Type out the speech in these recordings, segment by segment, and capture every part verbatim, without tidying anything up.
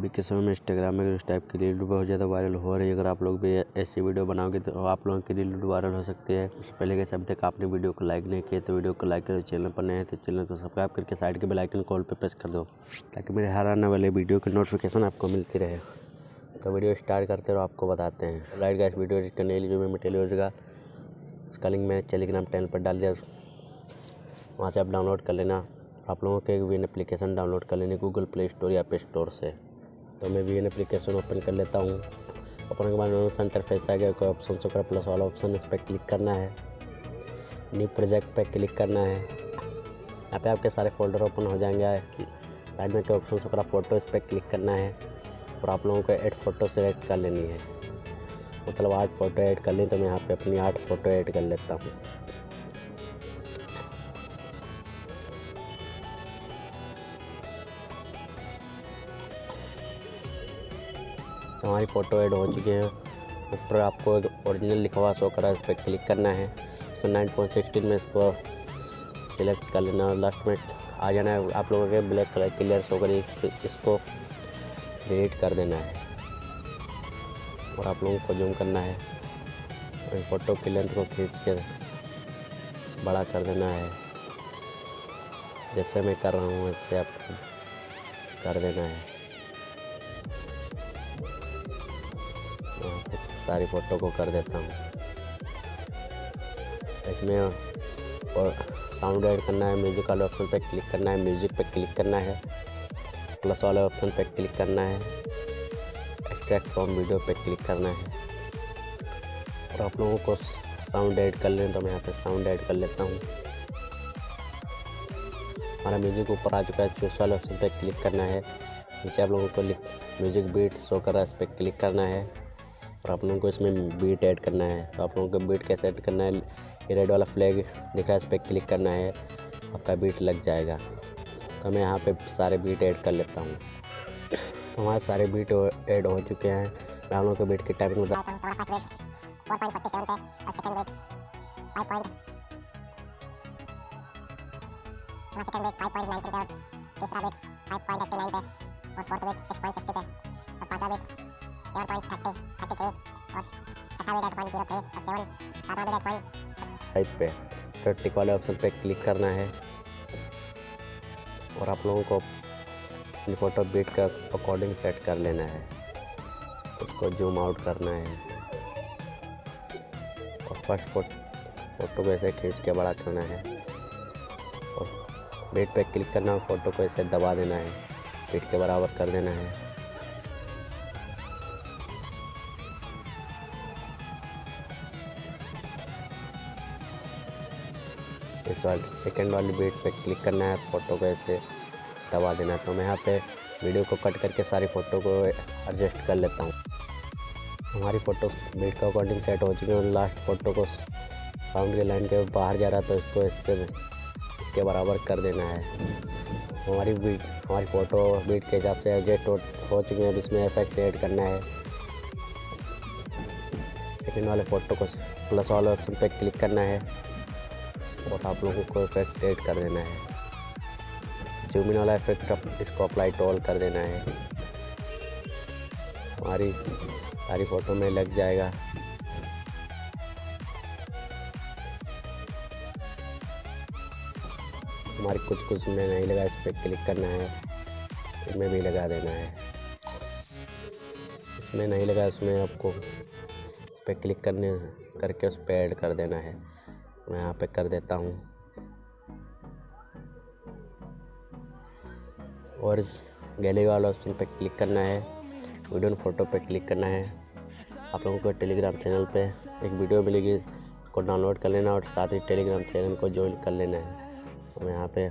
के समय में इंस्टाग्राम में इस टाइप की रील बहुत ज़्यादा वायरल हो रही है। अगर आप लोग भी ऐसी वीडियो बनाओगे तो आप लोगों की रील वायरल हो सकती है। उससे पहले कैसे अभी तक आपने वीडियो को लाइक नहीं किया तो वीडियो को लाइक करो, चैनल पर नए हैं तो चैनल को सब्सक्राइब करके साइड के बेल आइकन कॉल पर प्रेस कर दो ताकि मेरे हर आने वाले वीडियो की नोटिफिकेशन आपको मिलती रहे। तो वीडियो स्टार्ट करते रहो, आपको बताते हैं। राइट गाइस, वीडियो एडिट करने के लिए जो मैं मटेरियल होगा उसका लिंक मैंने टेलीग्राम चैनल पर डाल दिया, वहाँ से आप डाउनलोड कर लेना। आप लोगों को एक वी एन एप्लीकेशन डाउनलोड कर लेनी गूगल प्ले स्टोर या पे स्टोर से। तो मैं वी एन एप्लीकेशन ओपन कर लेता हूँ। ओपन के बाद नोटिस इंटरफेस आ गया, कोई ऑप्शन से कर प्लस वाला ऑप्शन, इस पर क्लिक करना है। न्यू प्रोजेक्ट पे क्लिक करना है। यहाँ पे आपके सारे फोल्डर ओपन हो जाएंगे। साइड में के ऑप्शन से कर फोटो, इस पर क्लिक करना है और आप लोगों को ऐड फोटो सेलेक्ट कर लेनी है। मतलब आठ फ़ोटो ऐड कर ली, तो मैं यहाँ पे अपनी आठ फ़ोटो ऐड कर लेता हूँ। हमारी फ़ोटो ऐड हो चुकी है। ऊपर आपको ओरिजिनल लिखा हुआ शो करा है, इस पर क्लिक करना है। तो नाइन पॉइंट सिक्सटीन में इसको सिलेक्ट कर लेना और लास्ट में आ जाना है। आप लोगों के ब्लैक कलर क्लियर शो करी, इसको डिलीट कर देना है और आप लोगों को जूम करना है और फ़ोटो की लेंथ को खींच कर बड़ा कर देना है। जैसे मैं कर रहा हूँ वैसे आप कर देना है। सारी फ़ोटो को कर देता हूँ। इसमें और साउंड ऐड करना है। म्यूज़िक वाले ऑप्शन पे क्लिक करना है, म्यूज़िक पे क्लिक करना है, प्लस वाले ऑप्शन पे क्लिक करना है, एक्सट्रैक्ट फ्रॉम वीडियो पे क्लिक करना है और आप लोगों को साउंड ऐड कर लें। तो मैं यहाँ पे साउंड ऐड कर लेता हूँ। हमारा म्यूज़िक ऊपर आ चुका है। चूज वाले ऑप्शन पे क्लिक करना है। नीचे आप लोगों को म्यूज़िक बीट शो कर रहा है, इस पर क्लिक करना है और आप लोगों को इसमें बीट ऐड करना है। तो आप लोगों को बीट कैसे ऐड करना है, ये रेड वाला फ्लैग दिख रहा है, इस पर क्लिक करना है, आपका बीट लग जाएगा। तो मैं यहाँ पे सारे बीट ऐड कर लेता हूँ। तो हमारे सारे बीट ऐड हो चुके हैं। मैं आप लोगों को बीट की टाइमिंग बता टाइप पे तो टिक वाले ऑप्शन पे क्लिक करना है और आप लोगों को अपनी फ़ोटो बीट का अकॉर्डिंग सेट कर लेना है। उसको जूम आउट करना है और फर्स्ट फ़ोटो को ऐसे खींच के बड़ा करना है और बीट पे क्लिक करना और फ़ोटो को ऐसे दबा देना है, बीट के बराबर कर देना है। इस वाली सेकेंड वाली बीट पे क्लिक करना है, फ़ोटो को ऐसे दबा देना है। तो मैं यहाँ पे वीडियो को कट करके सारी फ़ोटो को एडजस्ट कर लेता हूँ। हमारी फ़ोटो बीट का अकॉर्डिंग सेट हो चुकी है और लास्ट फ़ोटो को साउंड के लाइन के बाहर जा रहा है, तो इसको इससे इसके बराबर कर देना है। हमारी बीट हमारी फ़ोटो बीट के हिसाब से एडजस्ट हो, हो चुकी है। अब इसमें इफेक्ट्स ऐड करना है। सेकेंड वाले फ़ोटो को प्लस वाले ऑप्शन पे क्लिक करना है और आप लोगों को इफेक्ट ऐड कर देना है। जूम इन वाला इफेक्ट इसको अप्लाई टू ऑल कर देना है। हमारी सारी फ़ोटो में लग जाएगा। हमारी कुछ कुछ में नहीं लगा, इस पर क्लिक करना है, इसमें भी लगा देना है। इसमें नहीं लगा, उसमें आपको इस पर क्लिक करने करके उस पर ऐड कर देना है। मैं यहाँ पे कर देता हूँ और इस गैलरी वाला ऑप्शन पे क्लिक करना है, वीडियो फोटो पे क्लिक करना है। आप लोगों को टेलीग्राम चैनल पे एक वीडियो मिलेगी, उसको डाउनलोड कर लेना और साथ ही टेलीग्राम चैनल को ज्वाइन कर लेना है। तो मैं यहाँ पे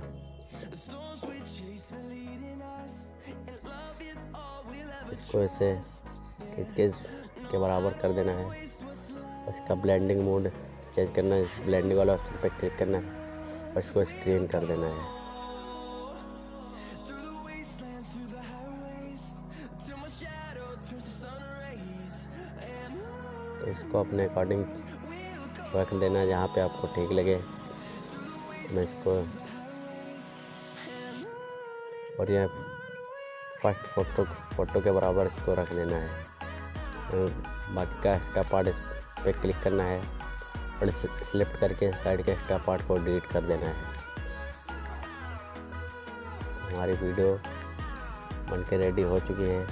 इसको ऐसे खींच के इसके बराबर कर देना है। इसका ब्लेंडिंग मोड चेंज करना है, ब्लेंडिंग वाला ऑप्शन पे क्लिक करना है और इसको स्क्रीन कर देना है। तो इसको अपने अकॉर्डिंग रख देना जहाँ पे आपको ठीक लगे। मैं इसको और यह फर्स्ट फोटो फोटो के बराबर इसको रख देना है। बाकी का एक्स्ट्रा पार्ट इस पर क्लिक करना है और सिलेक्ट करके साइड के एक्स्ट्रा पार्ट को डिलीट कर देना है। हमारी वीडियो बनके रेडी हो चुकी है।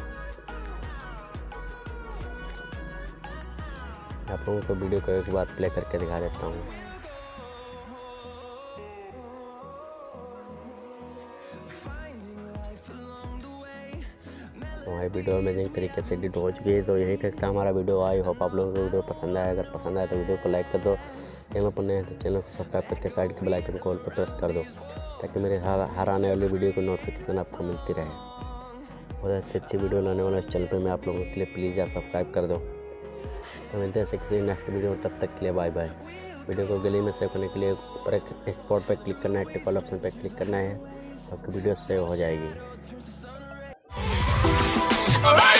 आप लोगों को वीडियो को एक बार प्ले करके दिखा देता हूँ। हमारी वीडियो अमेजिंग तरीके से एडिट हो चुकी है। तो यही तक था हमारा वीडियो। आई होप आप लोगों को वीडियो पसंद आया। अगर पसंद आया तो वीडियो को लाइक कर दो। चैनल पर नए हैं तो चैनल को सब्सक्राइब करके साइड के बेल आइकन को ऑल पर प्रेस कर दो ताकि मेरे हर हर आने वाली वीडियो की नोटिफिकेशन आपको मिलती रहे। बहुत अच्छी अच्छी वीडियो लाने वाला इस चैनल पर मैं आप लोगों के लिए प्लीज़ यार सब्सक्राइब कर दो। तो मिलते हैं ऐसे किसी नेक्स्ट वीडियो में, तब तक के लिए बाय बाय। वीडियो को गैलरी में सेव करने के लिए ऊपर एक एक्सपोर्ट पर क्लिक करना है, टिक वाला ऑप्शन पर क्लिक करना है, आपकी वीडियो सेव हो जाएगी।